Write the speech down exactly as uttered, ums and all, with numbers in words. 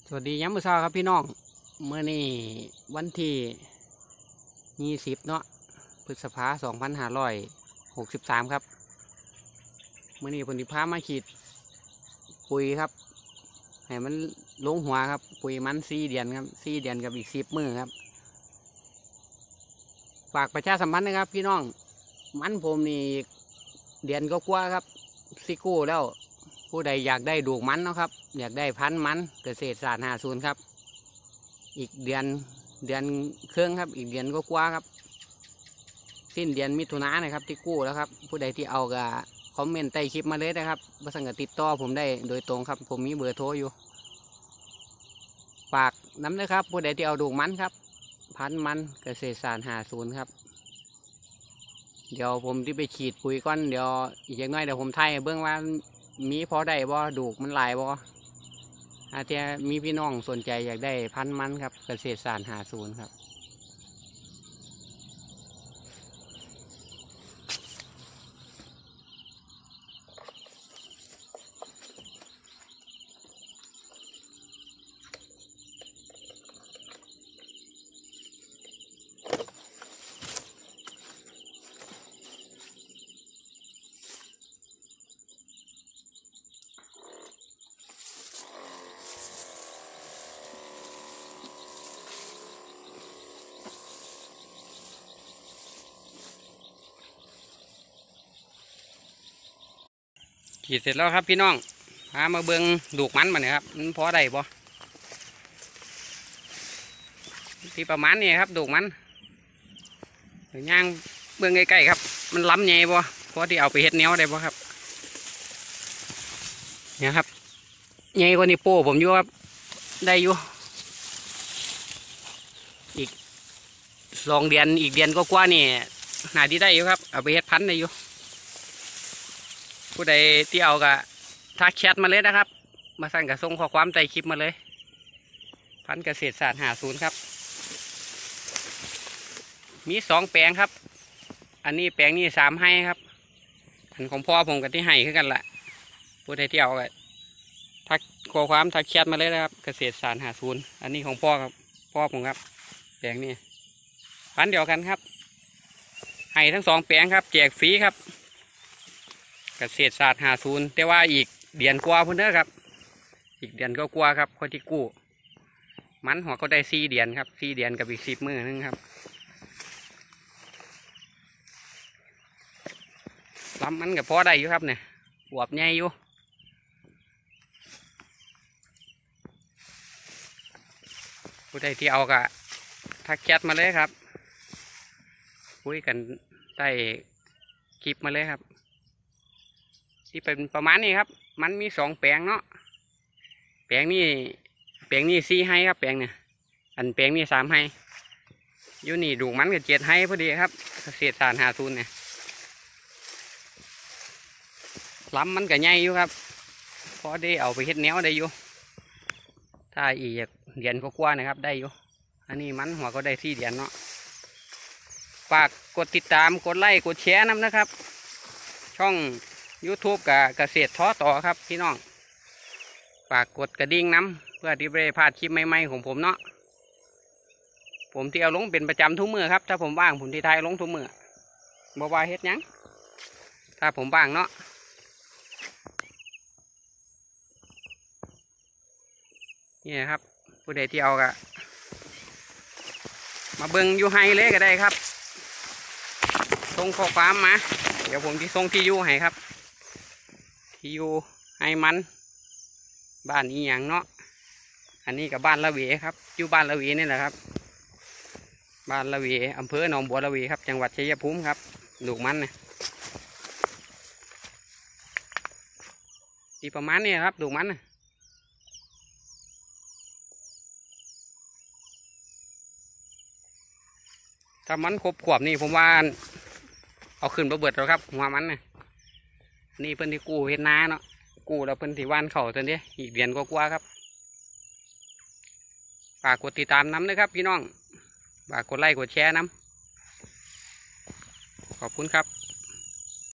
สวัสดีย้ำมื้อเช้าครับพี่น้องเมื่อนี่วันที่ยี่สิบเนาะพฤษภาสองพันห้าร้อยหกสิบสามครับเมื่อนี้ผลิพามาขีดปุ๋ยครับให้มันลงหัวครับปุ๋ยมันสี่เดือนครับสี่เดือนกับอีกสิบมือครับฝากประชาสัมพันธ์นะครับพี่น้องมันผมนี่เดือนก็กว่าครับซิกู้แล้วผู้ใดอยากได้ดูกมันเนาะครับอยากได้พันมันเกษตรศาสตร์ห้าศูนย์ครับอีกเดือนเดือนครึ่งครับอีกเดือนก็กว่าครับสิ้นเดือนมิถุนายนนะครับที่กู้แล้วครับผู้ใดที่เอาก็คอมเมนต์ใต้คลิปมาเลยนะครับประสงค์ติดต่อผมได้โดยตรงครับผมมีเบอร์โทรอยู่ฝากน้ำนะครับผู้ใดที่เอาดูกมันครับพันมันเกษตรศาสตร์ห้าศูนย์ครับเดี๋ยวผมที่ไปฉีดปุ๋ยก้อนเดี๋ยวอีกอย่างน้อยเดี๋ยวผมไทยเบื้องว่ามีพอได้บ่ดูกมันหลายบ่อาจจะมีพี่น้องสนใจอยากได้พันมันครับเกษตรศาสตร์ห้าศูนย์ครับขีดเสร็จแล้วครับพี่น้องพามาเบิ้งดูกมันมาเนี่ยครับมันพอได้บ่ที่ประมาณนี้ครับดูกมันย่างเบิ้งใกล้ๆครับมันล้ำใหญ่บ่พอที่เอาไปเฮ็ดแนวได้บ่ครับเนี่ยครับใหญ่กว่านี้โป้ผมอยู่ครับได้อยู่อีกสองเดือนอีกเดือนก็กว่านี่หาที่ได้อยู่ครับเอาไปเฮ็ดพันธุ์ได้อยู่ผู้ใดที่เอากะทักแชทมาเลยนะครับมาสั่งกระส่งข้อความใต้คลิปมาเลยพันเกษตรศาสตร์ห้าศูนย์ครับมีสองแปลงครับอันนี้แปลงนี้สามให้ครับอันของพ่อผมกับที่ให้คือกันแหละผู้ใดที่เอากะทักข้อความทักแชทมาเลยนะครับเกษตรศาสตร์ห้าศูนย์อันนี้ของพ่อครับพ่อผมครับแปลงนี้พันเดียวกันครับให้ทั้งสองแปลงครับแจกฟรีครับเกษตรศาสตร์ห้าศูนย์แต่ว่าอีกเดือนกว่าพุ่นเด้อครับอีกเดือนก็กว่าครับคนที่กู้มันหัวก็ได้สี่เดือนครับสี่เดือนกับอีกสิบมือนึงครับลำมันกับพอได้อยู่ครับเนี่ยอวบใหญ่อยู่ผู้ใดที่เอากะทักแชทมาเลยครับคุยกันใต้คลิปมาเลยครับที่เป็นประมาณนี้ครับมันมีสองแปลงเนาะแปลงนี้แปลงนี้สี่ให้ครับแปลงเนี่ยอันแปลงนี้สามให้อยู่นี่ดูมันกับเจ็ดให้พอดีครับเกษตรศาสตร์ห้าศูนย์เนี่ยล้ำมันกับใหญ่อยู่ครับพอได้เอาไปเฮ็ดแนวได้อยู่ถ้าอีกเดือนก็กว่านะครับได้อยู่อันนี้มันหัวก็ได้สี่เดือนเนาะฝากกดติดตามกดไลค์กดแชร์นะครับช่องยูทูบกับเกษตรท้อต่อครับพี่น้องฝากกดกระดิ่งน้ำเพื่อที่ไม่ได้พลาดคลิปใหม่ๆของผมเนาะผมที่เอาลงเป็นประจำทุกมื้อครับถ้าผมว่างผมที่ไทยลงทุกมื้อบ่ว่าเฮ็ดยังถ้าผมว่างเนาะนี่ครับผู้ใดที่เอากะมาเบิ่งอยู่ไฮเลยก็ได้ครับส่งข้อความมาเดี๋ยวผมที่ส่งที่อยู่ให้ครับที่อยู่ให้มันบ้านอีหยังเนาะอันนี้กับบ้านละเวครับอยู่บ้านละเวนี่แหละครับบ้านละเวอำเภอหนองบัวละเวครับจังหวัดชัยภูมิครับลูกมันเนี่ยที่ประมาณนี้ครับลูกมันนะถ้ามันครบขวบนี่ผมว่าเอาขึ้นมาเบิดแล้วครับหัวมันนะนี่เพิ่นที่กู้เฮ็ดนาเนาะกู้แล้วเพิ่นที่ว่านเข่าตอนนี้อีกเดือนก็กว่าครับฝากกดติดตามน้ำนะครับพี่น้องฝากกดไลค์กดแชร์น้ำขอบคุณครับ